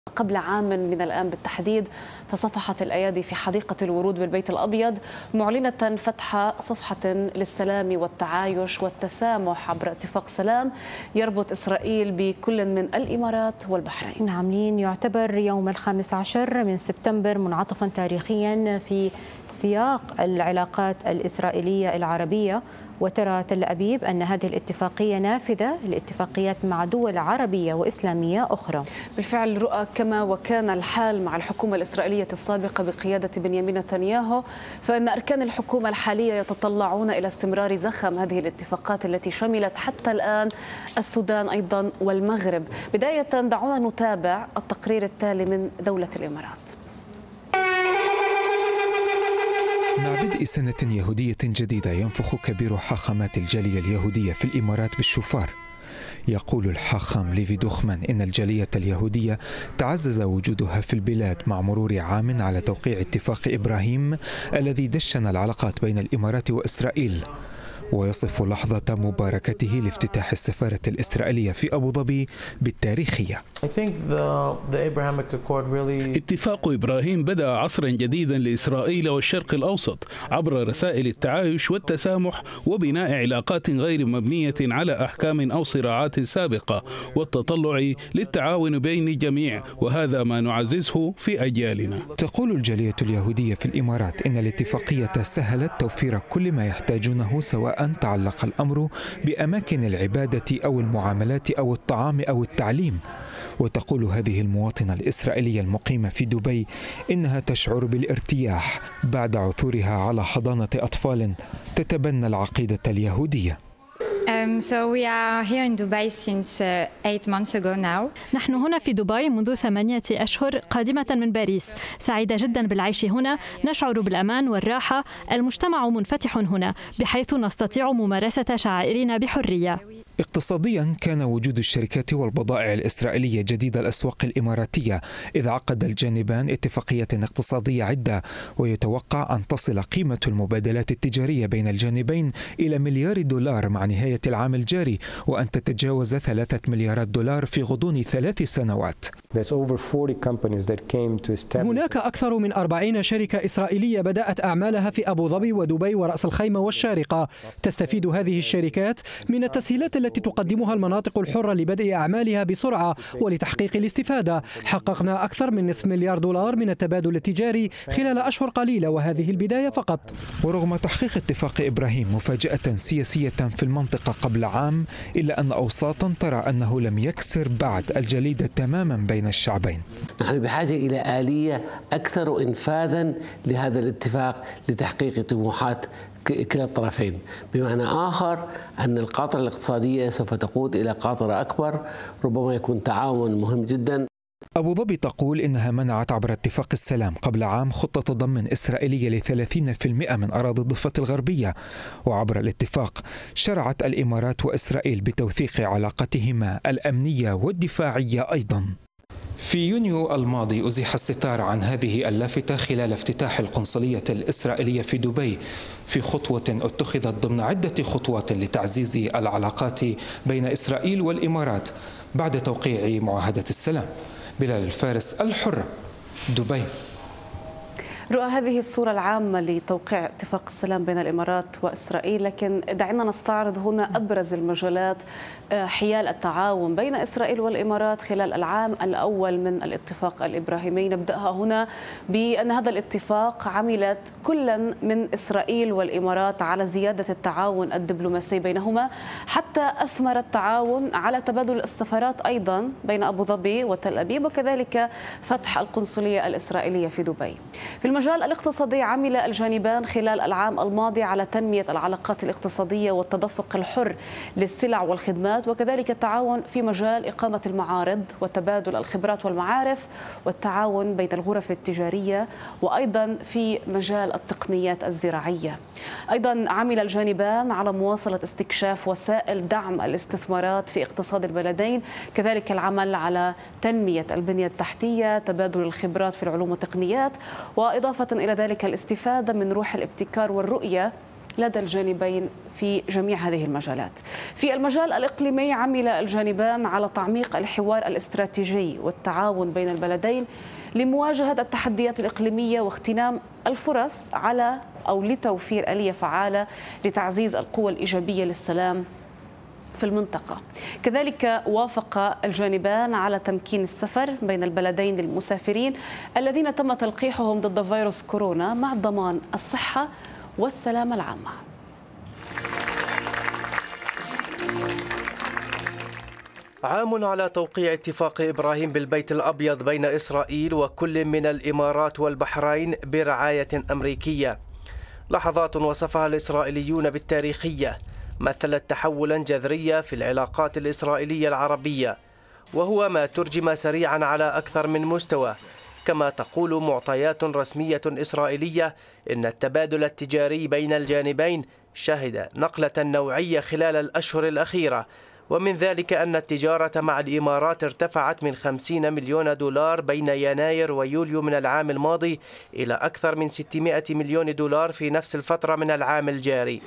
قبل عام من الآن بالتحديد، فصفحت الأيادي في حديقة الورود بالبيت الأبيض معلنة فتح صفحة للسلام والتعايش والتسامح عبر اتفاق سلام يربط إسرائيل بكل من الإمارات والبحرين. نعم، يعتبر يوم 15 من سبتمبر منعطفا تاريخيا في سياق العلاقات الإسرائيلية العربية، وترى تل أبيب أن هذه الاتفاقية نافذة لاتفاقيات مع دول عربية وإسلامية أخرى. بالفعل رؤى كما وكان الحال مع الحكومة الإسرائيلية السابقة بقيادة بنيامين نتنياهو، فإن أركان الحكومة الحالية يتطلعون إلى استمرار زخم هذه الاتفاقات التي شملت حتى الآن السودان أيضا والمغرب. بداية دعونا نتابع التقرير التالي من دولة الإمارات. مع بدء سنة يهودية جديدة ينفخ كبير حاخامات الجالية اليهودية في الإمارات بالشوفار. يقول الحاخام ليفي دوخمان إن الجالية اليهودية تعزز وجودها في البلاد مع مرور عام على توقيع اتفاق إبراهيم الذي دشن العلاقات بين الإمارات وإسرائيل، ويصف لحظة مباركته لافتتاح السفارة الإسرائيلية في أبو ظبي بالتاريخية. اتفاق إبراهيم بدأ عصرا جديدا لإسرائيل والشرق الأوسط عبر رسائل التعايش والتسامح وبناء علاقات غير مبنية على أحكام أو صراعات سابقة والتطلع للتعاون بين الجميع، وهذا ما نعززه في أجيالنا. تقول الجالية اليهودية في الإمارات إن الاتفاقية سهلت توفير كل ما يحتاجونه، سواء تعلق الأمر بأماكن العبادة أو المعاملات أو الطعام أو التعليم. وتقول هذه المواطنة الإسرائيلية المقيمة في دبي إنها تشعر بالارتياح بعد عثورها على حضانة أطفال تتبنى العقيدة اليهودية. We are here in Dubai since 8 months ago now. نحن هنا في دبي منذ 8 أشهر قادمة من باريس. سعيدة جدا بالعيش هنا، نشعر بالأمان والراحة، المجتمع منفتح هنا بحيث نستطيع ممارسة شعائرنا بحرية. اقتصاديا كان وجود الشركات والبضائع الإسرائيلية جديد الأسواق الإماراتية، إذ عقد الجانبان اتفاقية اقتصادية عدة، ويتوقع أن تصل قيمة المبادلات التجارية بين الجانبين إلى مليار دولار مع نهاية العام الجاري، وأن تتجاوز 3 مليارات دولار في غضون 3 سنوات. هناك أكثر من 40 شركة إسرائيلية بدأت أعمالها في أبو ظبي ودبي ورأس الخيمة والشارقة. تستفيد هذه الشركات من التسهيلات التي تقدمها المناطق الحرة لبدء أعمالها بسرعة ولتحقيق الاستفادة. حققنا أكثر من نصف مليار دولار من التبادل التجاري خلال أشهر قليلة، وهذه البداية فقط. ورغم تحقيق اتفاق إبراهيم مفاجأة سياسية في المنطقة قبل عام، إلا أن أوساطا ترى أنه لم يكسر بعد الجليد تماما بين الشعبين. نحن بحاجة إلى آلية أكثر إنفاذا لهذا الاتفاق لتحقيق طموحات كلا الطرفين، بمعنى آخر أن القاطرة الاقتصادية سوف تقود إلى قاطرة أكبر، ربما يكون تعاون مهم جدا. أبو ظبي تقول إنها منعت عبر اتفاق السلام قبل عام خطة تضمن إسرائيلية ل30% من أراضي الضفة الغربية، وعبر الاتفاق شرعت الإمارات وإسرائيل بتوثيق علاقتهما الأمنية والدفاعية أيضا. في يونيو الماضي أزيح الستار عن هذه اللافتة خلال افتتاح القنصلية الإسرائيلية في دبي، في خطوة اتخذت ضمن عدة خطوات لتعزيز العلاقات بين إسرائيل والإمارات بعد توقيع معاهدة السلام. بلال الفارس، الحرة، دبي. رؤى هذه الصورة العامة لتوقيع اتفاق السلام بين الإمارات وإسرائيل، لكن دعنا نستعرض هنا أبرز المجالات حيال التعاون بين إسرائيل والإمارات خلال العام الأول من الاتفاق الإبراهيمي. نبدأها هنا بأن هذا الاتفاق عملت كلا من إسرائيل والإمارات على زيادة التعاون الدبلوماسي بينهما، حتى أثمر التعاون على تبادل السفارات أيضا بين أبو ظبي وتل أبيب، وكذلك فتح القنصلية الإسرائيلية في دبي. في المجال الاقتصادي عمل الجانبان خلال العام الماضي على تنمية العلاقات الاقتصادية والتدفق الحر للسلع والخدمات، وكذلك التعاون في مجال إقامة المعارض وتبادل الخبرات والمعارف والتعاون بين الغرف التجارية، وأيضا في مجال التقنيات الزراعية. أيضا عمل الجانبان على مواصلة استكشاف وسائل دعم الاستثمارات في اقتصاد البلدين، كذلك العمل على تنمية البنية التحتية، تبادل الخبرات في العلوم والتقنيات، وإضافة إلى ذلك الاستفادة من روح الابتكار والرؤية لدى الجانبين في جميع هذه المجالات. في المجال الإقليمي عمل الجانبان على تعميق الحوار الاستراتيجي والتعاون بين البلدين لمواجهة التحديات الإقليمية واغتنام الفرص لتوفير آلية فعالة لتعزيز القوى الإيجابية للسلام في المنطقة. كذلك وافق الجانبان على تمكين السفر بين البلدين للمسافرين الذين تم تلقيحهم ضد فيروس كورونا مع ضمان الصحة والسلامة العامة. عام على توقيع اتفاق إبراهيم بالبيت الأبيض بين إسرائيل وكل من الإمارات والبحرين برعاية أمريكية. لحظات وصفها الإسرائيليون بالتاريخية، مثلت تحولا جذريا في العلاقات الإسرائيلية العربية، وهو ما ترجم سريعا على أكثر من مستوى. كما تقول معطيات رسمية إسرائيلية إن التبادل التجاري بين الجانبين شهد نقلة نوعية خلال الأشهر الأخيرة، ومن ذلك أن التجارة مع الإمارات ارتفعت من 50 مليون دولار بين يناير ويوليو من العام الماضي إلى أكثر من 600 مليون دولار في نفس الفترة من العام الجاري.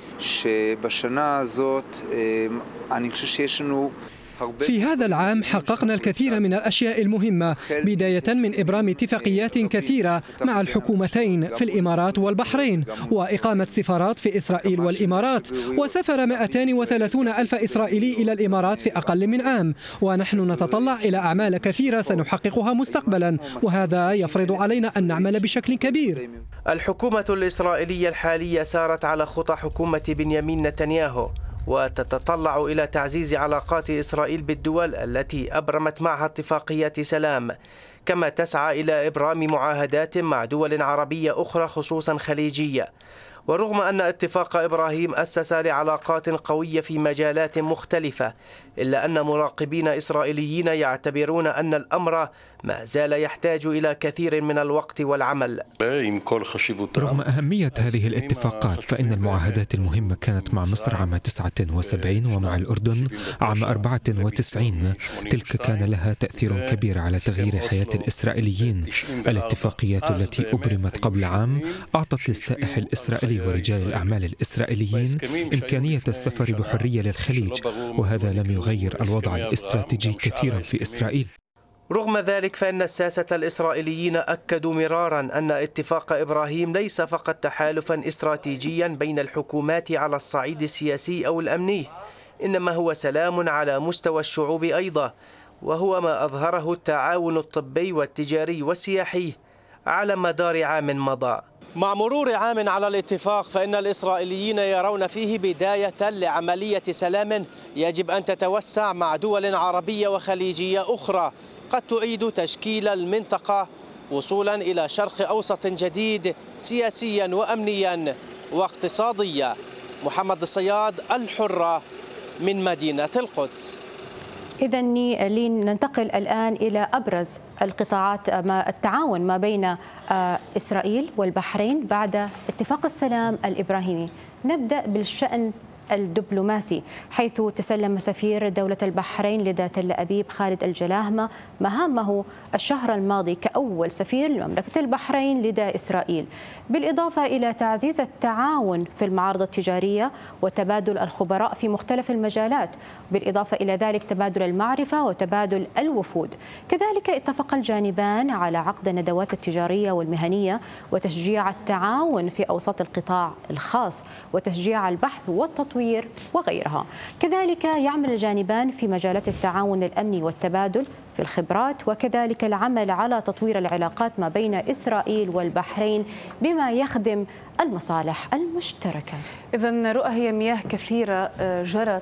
في هذا العام حققنا الكثير من الأشياء المهمة، بداية من إبرام اتفاقيات كثيرة مع الحكومتين في الإمارات والبحرين، وإقامة سفارات في إسرائيل والإمارات، وسافر 230 ألف إسرائيلي إلى الإمارات في أقل من عام، ونحن نتطلع إلى أعمال كثيرة سنحققها مستقبلا، وهذا يفرض علينا أن نعمل بشكل كبير. الحكومة الإسرائيلية الحالية سارت على خطى حكومة بنيامين نتنياهو، وتتطلع إلى تعزيز علاقات إسرائيل بالدول التي أبرمت معها اتفاقيات سلام، كما تسعى إلى إبرام معاهدات مع دول عربية أخرى خصوصا خليجية. ورغم أن اتفاق إبراهيم أسس لعلاقات قوية في مجالات مختلفة، إلا أن مراقبين إسرائيليين يعتبرون أن الأمر ما زال يحتاج إلى كثير من الوقت والعمل. رغم أهمية هذه الاتفاقات، فإن المعاهدات المهمة كانت مع مصر عام 79 ومع الأردن عام 94. تلك كان لها تأثير كبير على تغيير حياة الإسرائيليين. الاتفاقيات التي أبرمت قبل عام أعطت للسائح الإسرائيلي ورجال الأعمال الإسرائيليين إمكانية السفر بحرية للخليج، وهذا لم يغير الوضع الاستراتيجي كثيرا في إسرائيل. رغم ذلك فإن الساسة الإسرائيليين أكدوا مرارا أن اتفاق إبراهيم ليس فقط تحالفا استراتيجيا بين الحكومات على الصعيد السياسي أو الأمني، إنما هو سلام على مستوى الشعوب أيضا، وهو ما أظهره التعاون الطبي والتجاري والسياحي على مدار عام مضى. مع مرور عام على الاتفاق، فإن الإسرائيليين يرون فيه بداية لعملية سلام يجب أن تتوسع مع دول عربية وخليجية أخرى قد تعيد تشكيل المنطقة وصولا إلى شرق أوسط جديد سياسيا وأمنيا واقتصاديا. محمد الصياد، الحرة، من مدينة القدس. إذا لننتقل الآن إلى أبرز القطاعات التعاون ما بين إسرائيل والبحرين بعد اتفاق السلام الإبراهيمي. نبدأ بالشأن الدبلوماسي، حيث تسلم سفير دولة البحرين لدى تل أبيب خالد الجلاهمة مهامه الشهر الماضي كأول سفير لمملكة البحرين لدى إسرائيل، بالإضافة إلى تعزيز التعاون في المعارض التجارية وتبادل الخبراء في مختلف المجالات، بالإضافة إلى ذلك تبادل المعرفة وتبادل الوفود. كذلك اتفق الجانبان على عقد الندوات التجارية والمهنية وتشجيع التعاون في أوساط القطاع الخاص وتشجيع البحث والتطوير وغيرها. كذلك يعمل الجانبان في مجالات التعاون الأمني والتبادل في الخبرات، وكذلك العمل على تطوير العلاقات ما بين إسرائيل والبحرين بما يخدم المصالح المشتركة. إذن رؤى هي مياه كثيرة جرت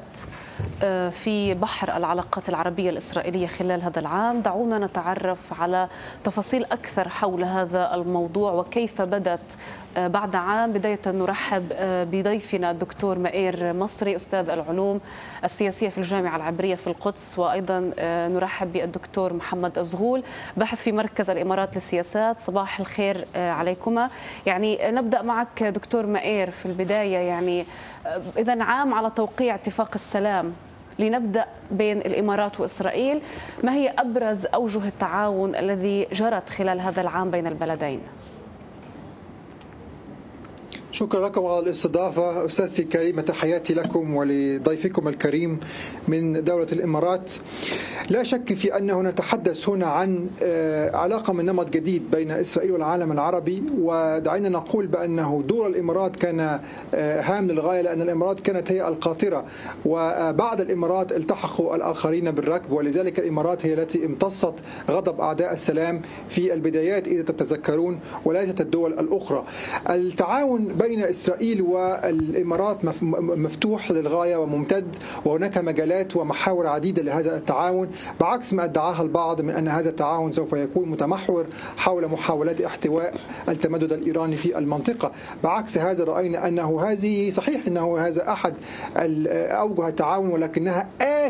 في بحر العلاقات العربية الإسرائيلية خلال هذا العام. دعونا نتعرف على تفاصيل أكثر حول هذا الموضوع وكيف بدت بعد عام. بداية نرحب بضيفنا الدكتور مائير مصري، أستاذ العلوم السياسية في الجامعة العبرية في القدس، وأيضا نرحب بالدكتور محمد الزغول، باحث في مركز الإمارات للسياسات. صباح الخير عليكما. يعني نبدأ معك دكتور مائير في البداية، يعني إذن عام على توقيع اتفاق السلام، لنبدأ بين الإمارات وإسرائيل، ما هي أبرز أوجه التعاون الذي جرت خلال هذا العام بين البلدين؟ شكرا لكم على الاستضافة أستاذتي الكريمة، تحياتي لكم ولضيفكم الكريم من دولة الإمارات. لا شك في أنه نتحدث هنا عن علاقة من نمط جديد بين إسرائيل والعالم العربي، ودعينا نقول بأنه دور الإمارات كان هام للغاية، لأن الإمارات كانت هي القاطرة، وبعد الإمارات التحقوا الآخرين بالركب، ولذلك الإمارات هي التي امتصت غضب أعداء السلام في البدايات إذا تتذكرون، وليست الدول الأخرى. التعاون بين إسرائيل والإمارات مفتوح للغاية وممتد، وهناك مجالات ومحاور عديدة لهذا التعاون، بعكس ما ادعاها البعض من أن هذا التعاون سوف يكون متمحور حول محاولات احتواء التمدد الإيراني في المنطقة. بعكس هذا رأينا أنه هذه صحيح أنه هذا أحد أوجه التعاون، ولكنها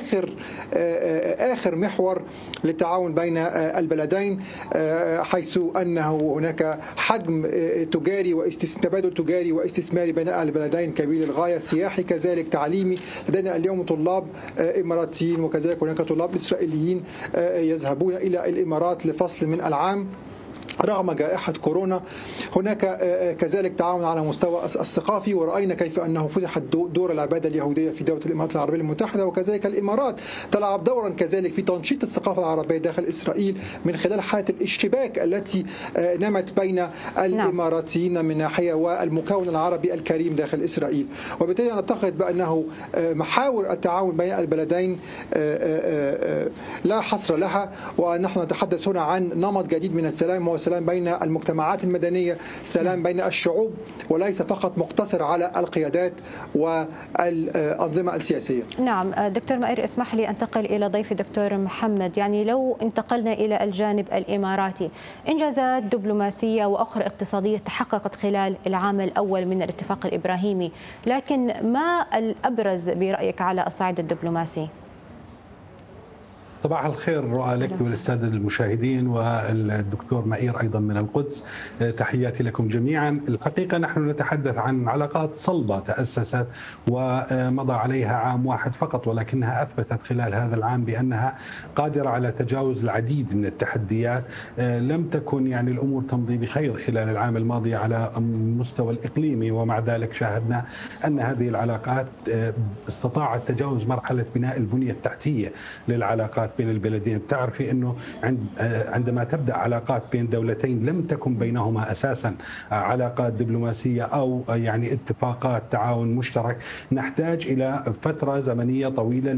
آخر محور للتعاون بين البلدين، حيث أنه هناك حجم تجاري تبادل تجاري واستثماري بين البلدين كبير للغاية، سياحي كذلك، تعليمي. لدينا اليوم طلاب إماراتيين وكذلك هناك طلاب إسرائيليين يذهبون إلى الإمارات لفصل من العام رغم جائحة كورونا. هناك كذلك تعاون على مستوى الثقافي، ورأينا كيف أنه فتحت دور العبادة اليهودية في دولة الإمارات العربية المتحدة، وكذلك الإمارات تلعب دورا كذلك في تنشيط الثقافة العربية داخل إسرائيل من خلال حالة الاشتباك التي نمت بين الإماراتيين من ناحية والمكون العربي الكريم داخل إسرائيل. وبالتالي نعتقد بأنه محاور التعاون بين البلدين لا حصر لها، ونحن نتحدث هنا عن نمط جديد من السلام، سلام بين المجتمعات المدنية، سلام بين الشعوب، وليس فقط مقتصر على القيادات والأنظمة السياسية. نعم دكتور مائير، اسمح لي أنتقل إلى ضيفي دكتور محمد. يعني لو انتقلنا إلى الجانب الإماراتي، إنجازات دبلوماسية وأخرى اقتصادية تحققت خلال العام الأول من الاتفاق الإبراهيمي، لكن ما الأبرز برأيك على الصعيد الدبلوماسي؟ صباح الخير رؤى لك وللسادة المشاهدين والدكتور مائير أيضا من القدس، تحياتي لكم جميعا. الحقيقة نحن نتحدث عن علاقات صلبة تأسست ومضى عليها عام واحد فقط، ولكنها أثبتت خلال هذا العام بأنها قادرة على تجاوز العديد من التحديات. لم تكن يعني الأمور تمضي بخير خلال العام الماضي على المستوى الإقليمي، ومع ذلك شاهدنا أن هذه العلاقات استطاعت تجاوز مرحلة بناء البنية التحتية للعلاقات بين البلدين. بتعرفي أنه عندما تبدأ علاقات بين دولتين لم تكن بينهما أساسا علاقات دبلوماسية أو يعني اتفاقات تعاون مشترك، نحتاج إلى فترة زمنية طويلة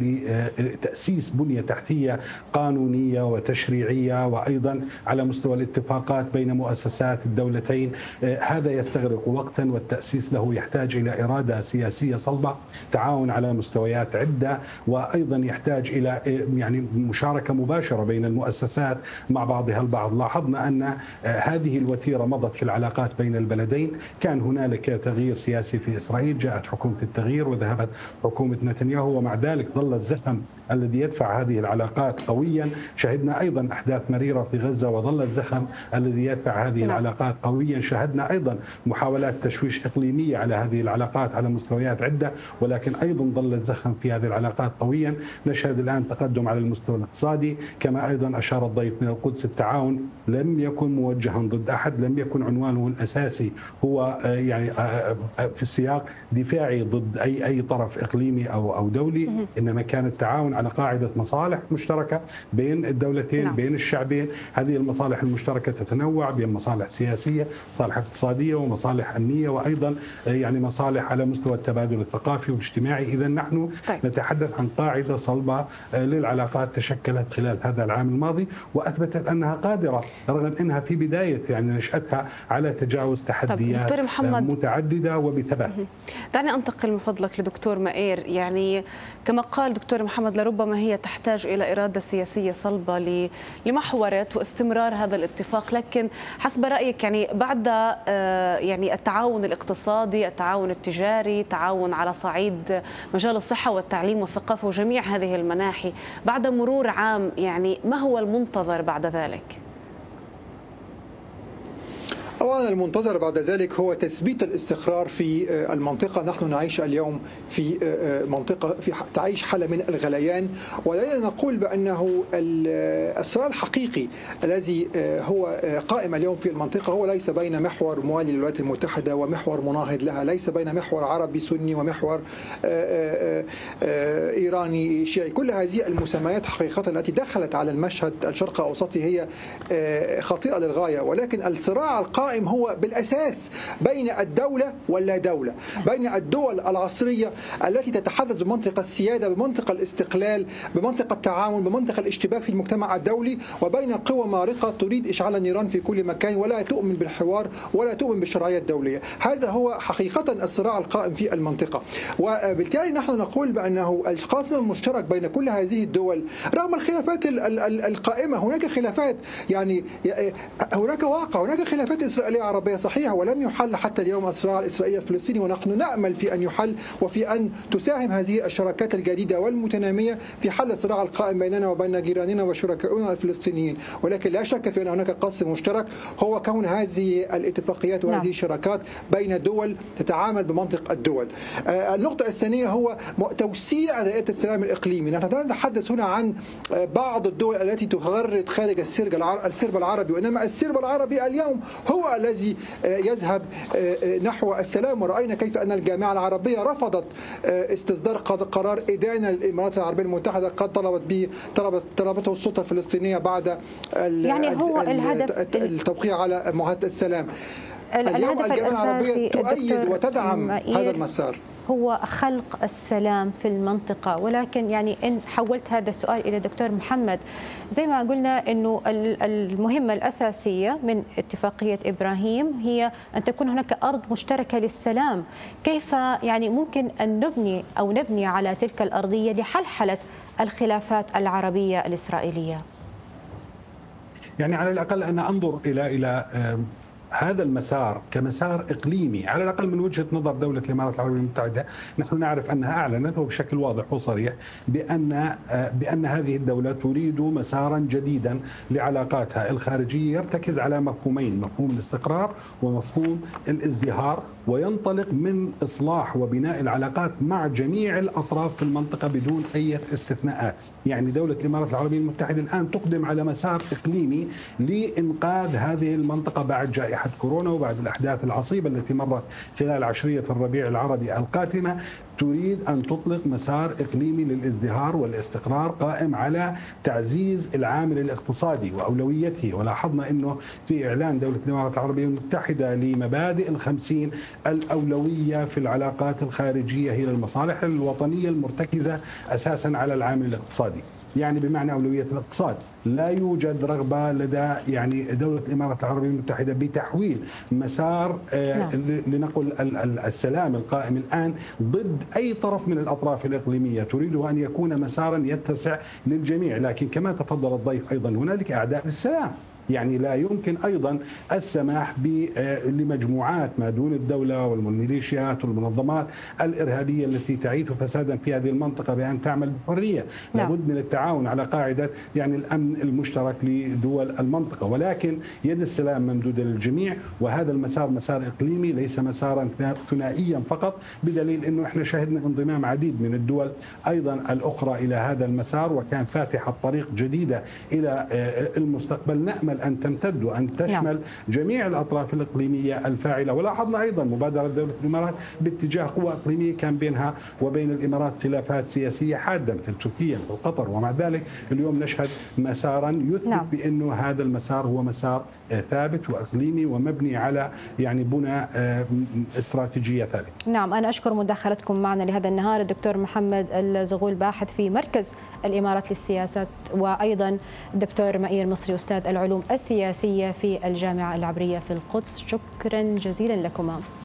لتأسيس بنية تحتية قانونية وتشريعية، وأيضا على مستوى الاتفاقات بين مؤسسات الدولتين. هذا يستغرق وقتا، والتأسيس له يحتاج إلى إرادة سياسية صلبة، تعاون على مستويات عدة، وأيضا يحتاج إلى يعني مشاركة مباشرة بين المؤسسات مع بعضها البعض. لاحظنا أن هذه الوتيرة مضت في العلاقات بين البلدين. كان هنالك تغيير سياسي في إسرائيل، جاءت حكومة التغيير وذهبت حكومة نتنياهو، ومع ذلك ظل الزخم الذي يدفع هذه العلاقات قويا. شهدنا أيضا أحداث مريرة في غزة وظل الزخم الذي يدفع هذه العلاقات قويا. شهدنا أيضا محاولات تشويش إقليمية على هذه العلاقات على مستويات عدة، ولكن أيضا ظل الزخم في هذه العلاقات قويا. نشهد الآن تقدم على المستوى الاقتصادي، كما أيضا أشار الضيف من القدس، التعاون لم يكن موجها ضد أحد، لم يكن عنوانه الأساسي هو يعني في السياق دفاعي ضد أي طرف إقليمي أو دولي، إنما كان التعاون على قاعدة مصالح مشتركة بين الدولتين، بين الشعبين. هذه المصالح المشتركة تتنوع بين مصالح سياسية، مصالح اقتصادية، ومصالح أمنية، وأيضا يعني مصالح على مستوى التبادل الثقافي والاجتماعي. إذا نحن نتحدث عن قاعدة صلبة للعلاقات تشكلت خلال هذا العام الماضي، وأثبتت أنها قادرة رغم أنها في بداية يعني نشأتها على تجاوز تحديات متعددة وبثبات. دعني أنتقل من فضلك لدكتور مائير. يعني كما قال دكتور محمد، لربما هي تحتاج إلى إرادة سياسية صلبة لمحورة واستمرار هذا الاتفاق، لكن حسب رأيك يعني بعد يعني التعاون الاقتصادي، التعاون التجاري، تعاون على صعيد مجال الصحة والتعليم والثقافة وجميع هذه المناحي، بعد مرور عام يعني ما هو المنتظر بعد ذلك؟ أولا المنتظر بعد ذلك هو تثبيت الاستقرار في المنطقة. نحن نعيش اليوم في منطقة تعيش حالة من الغليان، ولدينا نقول بأنه الصراع الحقيقي الذي هو قائم اليوم في المنطقة هو ليس بين محور موالي للولايات المتحدة ومحور مناهض لها، ليس بين محور عربي سني ومحور إيراني شيعي. كل هذه المسميات حقيقة التي دخلت على المشهد الشرق الأوسطي هي خاطئة للغاية، ولكن الصراع القائم هو بالأساس بين الدولة واللا دولة، بين الدول العصرية التي تتحدث بمنطق السيادة، بمنطق الاستقلال، بمنطق التعاون، بمنطق الاشتباك في المجتمع الدولي، وبين قوى مارقة تريد إشعال النيران في كل مكان ولا تؤمن بالحوار ولا تؤمن بالشرعية الدولية. هذا هو حقيقة الصراع القائم في المنطقة، وبالتالي نحن نقول بأنه القاسم المشترك بين كل هذه الدول رغم الخلافات القائمة. هناك خلافات، يعني هناك واقع، هناك خلافات إسرائيلية عربية صحيحة، ولم يحل حتى اليوم الصراع الإسرائيلي الفلسطيني، ونحن نأمل في أن يحل وفي أن تساهم هذه الشراكات الجديدة والمتنامية في حل الصراع القائم بيننا وبين جيراننا وشركائنا الفلسطينيين. ولكن لا شك في أن هناك قاسم مشترك هو كون هذه الاتفاقيات وهذه الشراكات بين دول تتعامل بمنطق الدول. النقطة الثانية هو توسيع دائرة السلام الإقليمي. نحن نتحدث هنا عن بعض الدول التي تغرد خارج السرب العربي، وإنما السرب العربي اليوم هو الذي يذهب نحو السلام. ورأينا كيف أن الجامعة العربية رفضت استصدار قرار إدانة الإمارات العربية المتحدة قد طلبته السلطة الفلسطينية بعد التوقيع على معاهدة السلام. اليوم الجامعة العربية تؤيد وتدعم هذا المسار، هو خلق السلام في المنطقة. ولكن يعني إن حولت هذا السؤال إلى دكتور محمد، زي ما قلنا أنه المهمة الأساسية من اتفاقية إبراهيم هي أن تكون هناك أرض مشتركة للسلام. كيف يعني ممكن أن نبني على تلك الأرضية لحلحلة الخلافات العربية الإسرائيلية؟ يعني على الأقل أنا أنظر إلى هذا المسار كمسار إقليمي، على الأقل من وجهة نظر دولة الإمارات العربية المتحدة. نحن نعرف أنها أعلنت وبشكل واضح وصريح بأن هذه الدولة تريد مسارا جديدا لعلاقاتها الخارجية يرتكز على مفهومين: مفهوم الاستقرار ومفهوم الازدهار، وينطلق من إصلاح وبناء العلاقات مع جميع الأطراف في المنطقة بدون أي استثناءات. يعني دولة الإمارات العربية المتحدة الآن تقدم على مسار إقليمي لإنقاذ هذه المنطقة بعد جائحة كورونا وبعد الأحداث العصيبة التي مرت خلال عشرية الربيع العربي القاتمة. تريد أن تطلق مسار إقليمي للازدهار والاستقرار قائم على تعزيز العامل الاقتصادي وأولويته. ولاحظنا أنه في إعلان دولة الإمارات العربية المتحدة لمبادئ ال50 الأولوية في العلاقات الخارجية هي المصالح الوطنية المرتكزة أساسا على العامل الاقتصادي. يعني بمعنى أولوية الاقتصاد. لا يوجد رغبة لدى يعني دولة الإمارات العربية المتحدة بتحويل مسار لنقل السلام القائم الآن ضد أي طرف من الأطراف الإقليمية. تريده أن يكون مسارا يتسع للجميع. لكن كما تفضل الضيف أيضا هنالك أعداء للسلام. يعني لا يمكن أيضا السماح لمجموعات ما دون الدولة والميليشيات والمنظمات الإرهابية التي تعيث فسادا في هذه المنطقة بأن تعمل بحرية. لابد من التعاون على قاعدة يعني الأمن المشترك لدول المنطقة، ولكن يد السلام ممدودة للجميع. وهذا المسار مسار إقليمي ليس مسارا ثنائيا فقط، بدليل أنه إحنا شهدنا انضمام عديد من الدول أيضا الأخرى إلى هذا المسار، وكان فاتح الطريق جديدة إلى المستقبل. نأمل أن تمتد وأن تشمل جميع الأطراف الإقليمية الفاعلة. ولاحظنا أيضا مبادرة دولة الإمارات باتجاه قوى إقليمية كان بينها وبين الإمارات خلافات سياسية حادة مثل تركيا وقطر، ومع ذلك اليوم نشهد مسارا يثبت بأنه هذا المسار هو مسار ثابت وإقليمي ومبني على يعني بناء استراتيجية ثابتة. نعم، أنا أشكر مداخلتكم معنا لهذا النهار الدكتور محمد الزغول باحث في مركز الإمارات للسياسات، وأيضا الدكتور مائير مصري أستاذ العلوم السياسية في الجامعة العبرية في القدس. شكرا جزيلا لكما.